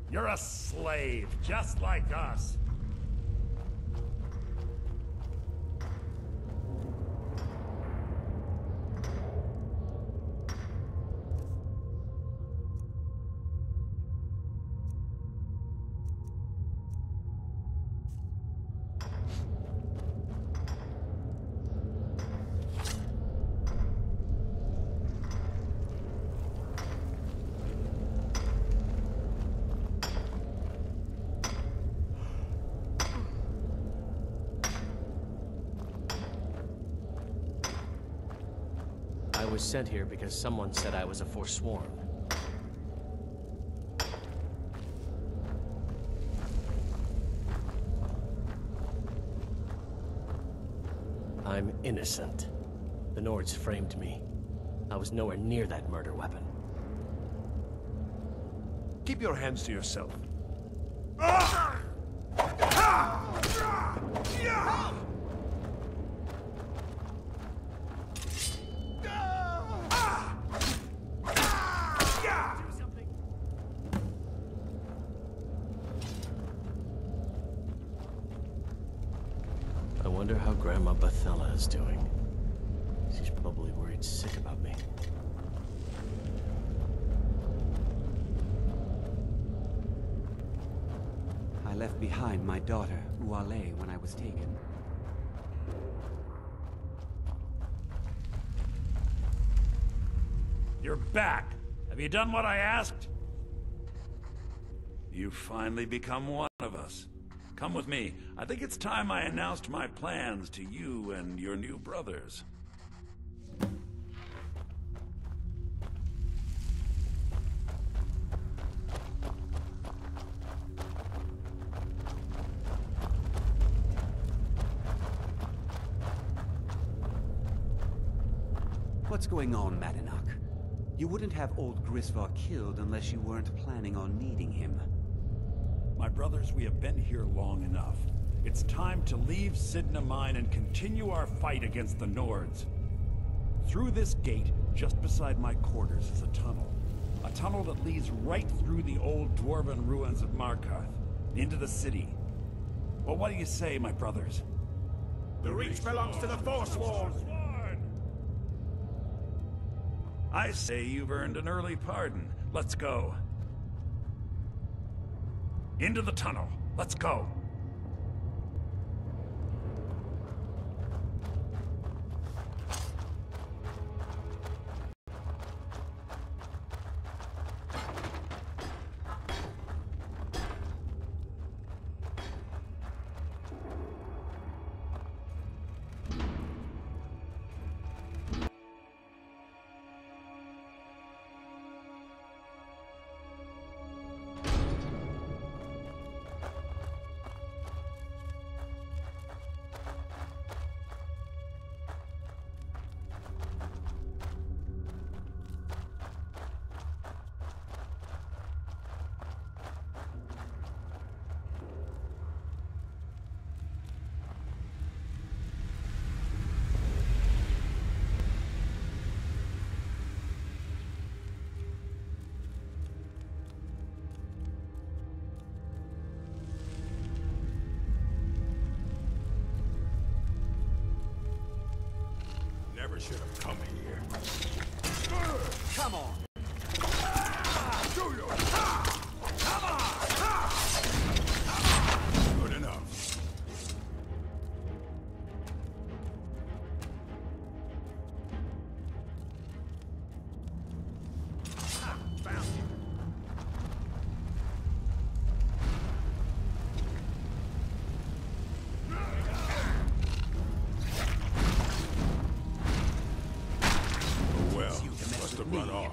You're a slave, just like us. I was sent here because someone said I was a Forsworn. I'm innocent. The Nords framed me. I was nowhere near that murder weapon. Keep your hands to yourself. I wonder how Grandma Bathella is doing. She's probably worried sick about me. I left behind my daughter, Uale, when I was taken. You're back. Have you done what I asked? You've finally become one of us. Come with me. I think it's time I announced my plans to you and your new brothers. What's going on, Madanach? You wouldn't have old Grisvar killed unless you weren't planning on needing him. My brothers, we have been here long enough. It's time to leave Cidhna Mine and continue our fight against the Nords. Through this gate, just beside my quarters, is a tunnel. A tunnel that leads right through the old dwarven ruins of Markarth, into the city. Well, what do you say, my brothers? The Reach belongs to the Forsworn! I say you've earned an early pardon. Let's go. Into the tunnel. Let's go. Never should have come here. Come on! Good enough. Found you. Well, must have run off.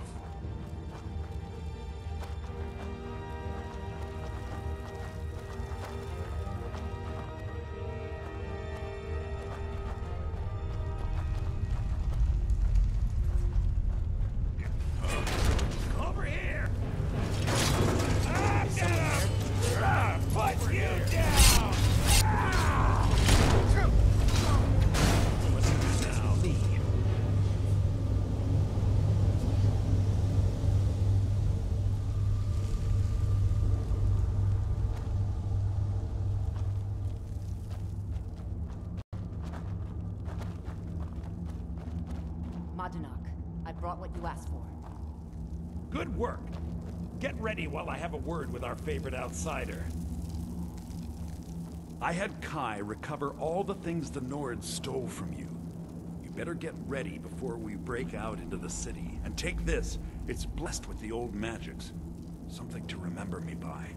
Over here! I'm gonna put you down! What's this now? Madanach. I brought what you asked for. Good work. Get ready while I have a word with our favorite outsider. I had Kai recover all the things the Nords stole from you. You better get ready before we break out into the city. And take this. It's blessed with the old magics. Something to remember me by.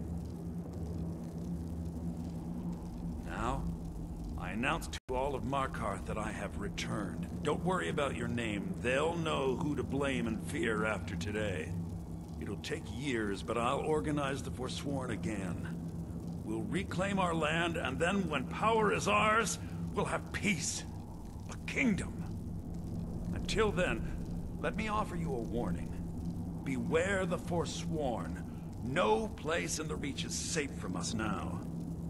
Now, I announce to all of Markarth that I have returned. Don't worry about your name. They'll know who to blame and fear after today. It'll take years, but I'll organize the Forsworn again. We'll reclaim our land, and then when power is ours, we'll have peace. A kingdom. Until then, let me offer you a warning. Beware the Forsworn. No place in the Reach is safe from us now.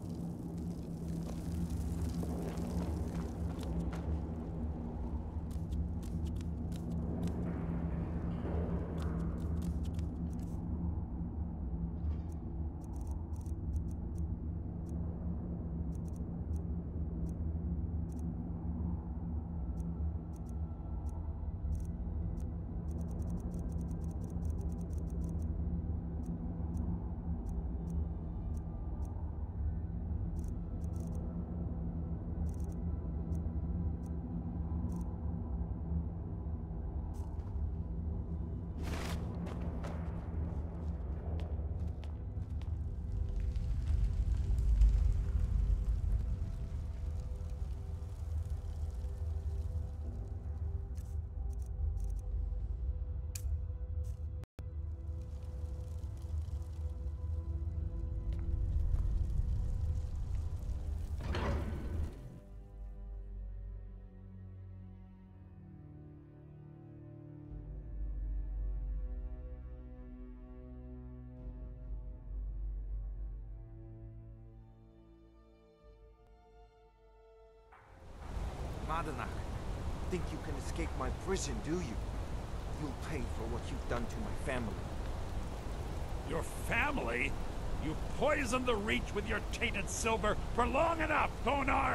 Madanach, think you can escape my prison, do you? You'll pay for what you've done to my family. Your family? You poisoned the Reach with your tainted silver for long enough, Thonar!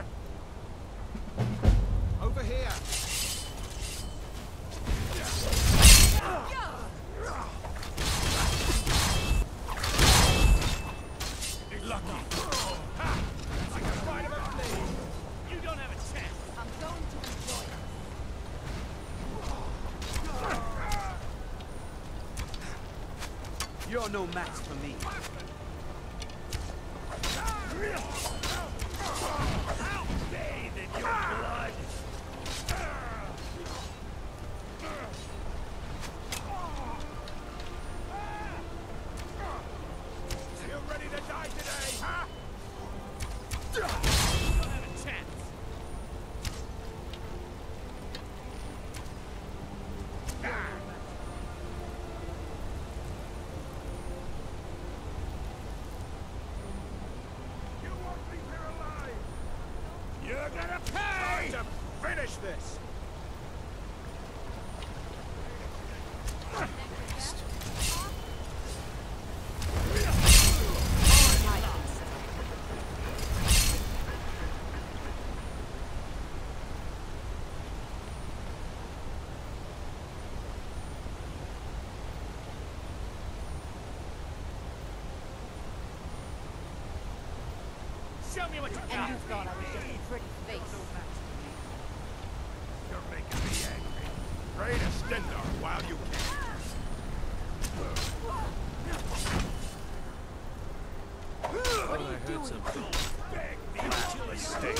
Over here! You're lucky. Ha! Like a ride of a blade! You don't have a chance. I'm going to enjoy it. You're no match for me. I'll bathe in your blood! You ready to die today, huh? You don't have a chance. You won't leave here alive! You're gonna Time pay! to finish this! Show me what you got. And you thought I was just a pretty face. You're making me angry. Pray to Cidhna while you can. Thought I heard something. Beg the chili stick!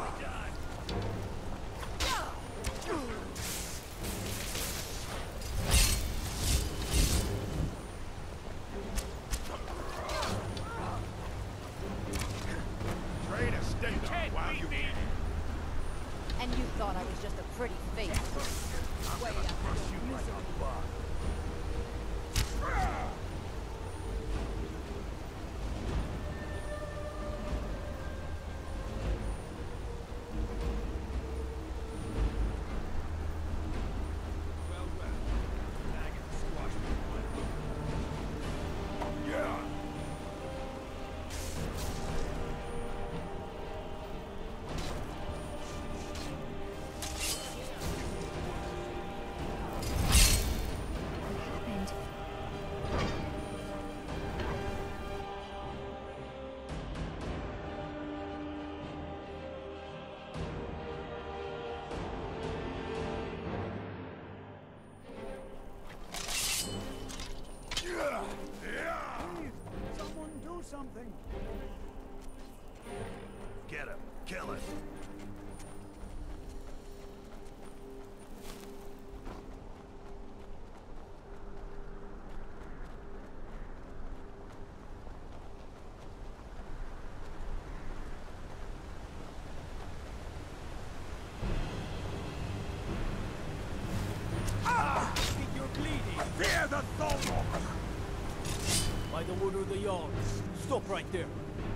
Pray to Cidhna while you can. And you thought I was just a pretty face. Way out of your misery. Yeah! to Thalmor! By the order of the Jarl, stop right there.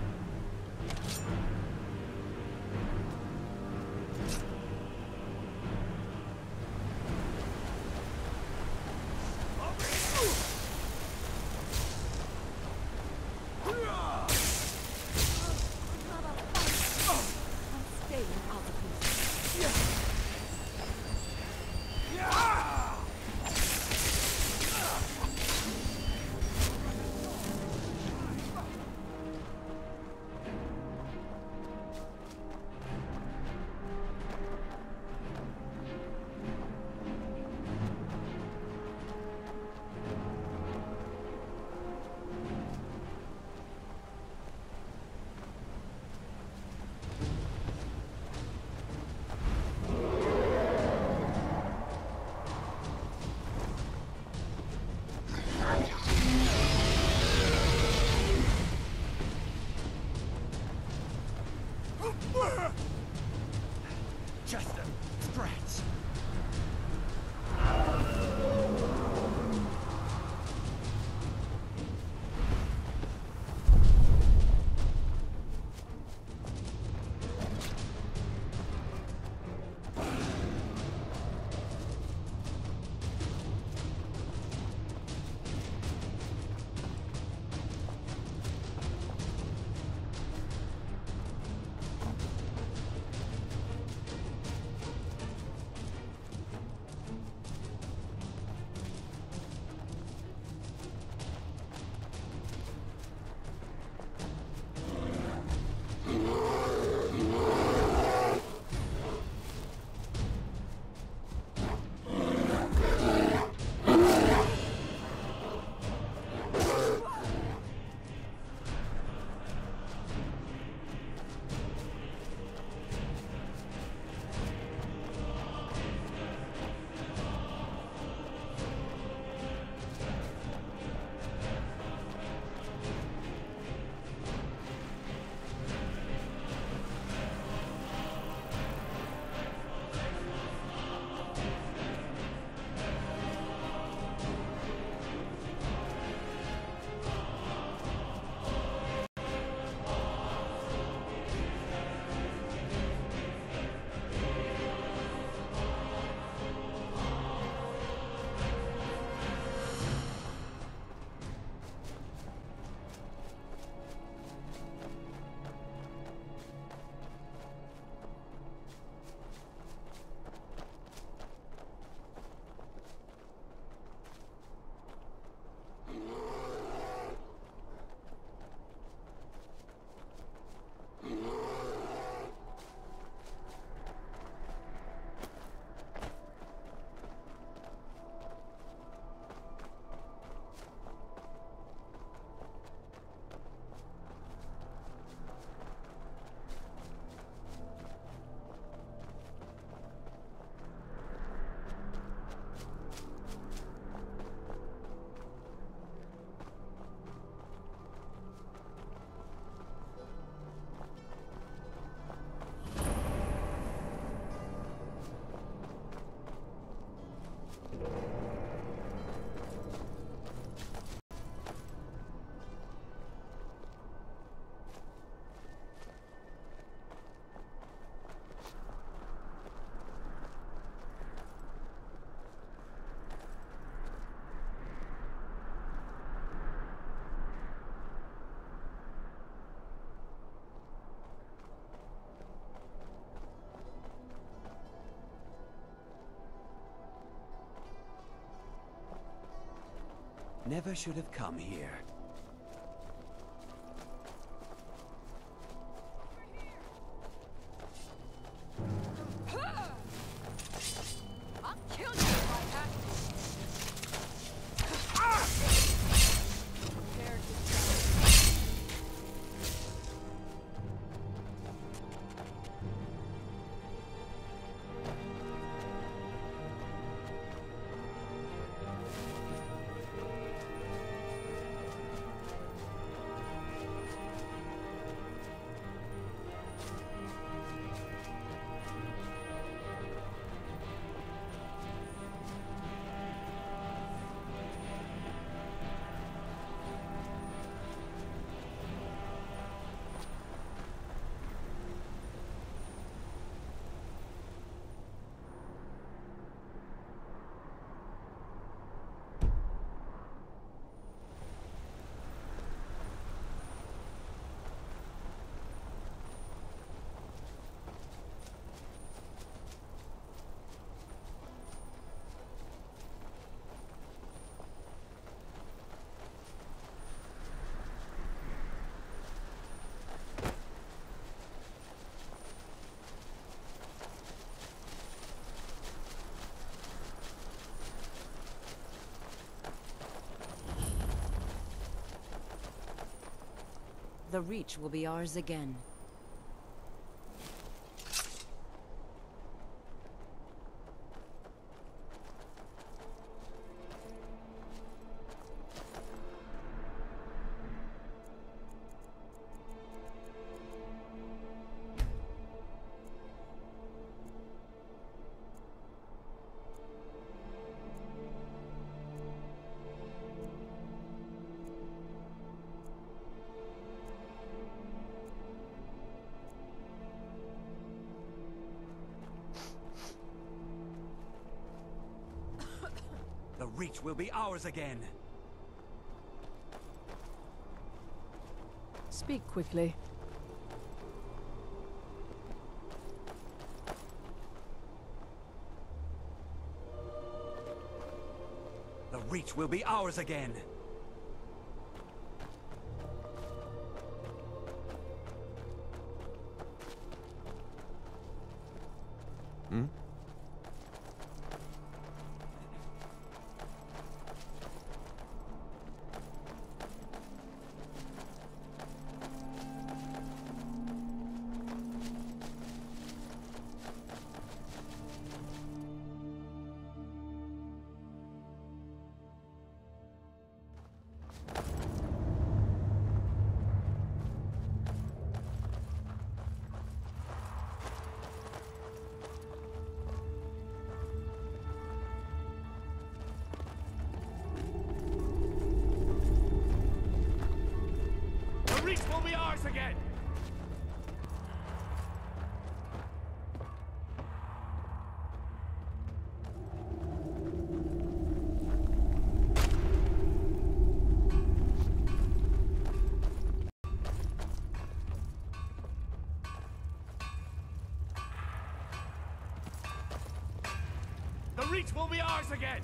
Just a scratch. Never should have come here. I'll kill you if I have to. Prepare to die. The Reach will be ours again. The Reach will be ours again. Speak quickly. The Reach will be ours again. Hmm? The Reach will be ours again! The Reach will be ours again!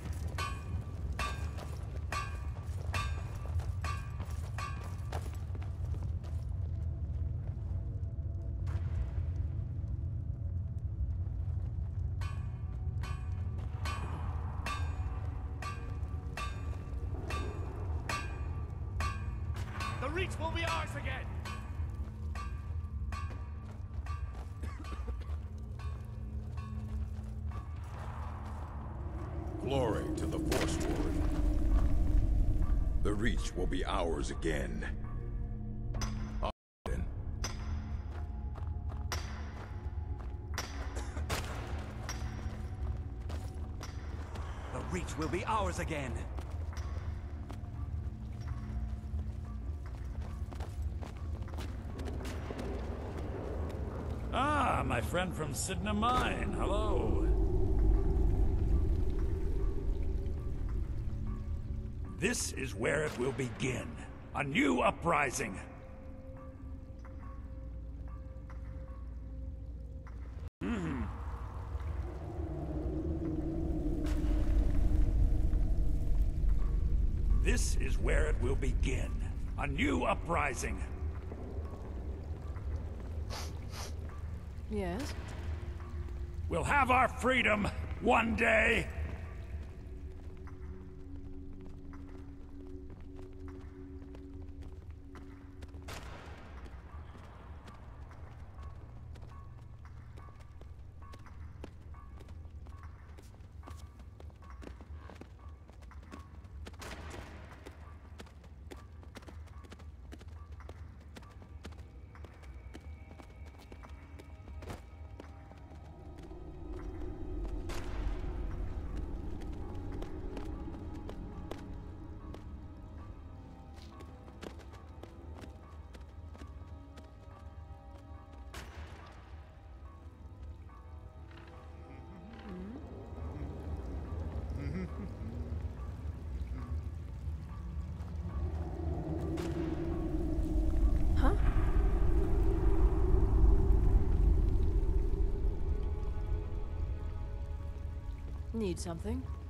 The Reach will be ours again! Glory to the Forsworn. The Reach will be ours again. Then. The Reach will be ours again. Ah, my friend from Cidhna Mine. Hello. This is where it will begin. A new uprising. This is where it will begin. A new uprising. Yes? We'll have our freedom one day. Huh? Need something?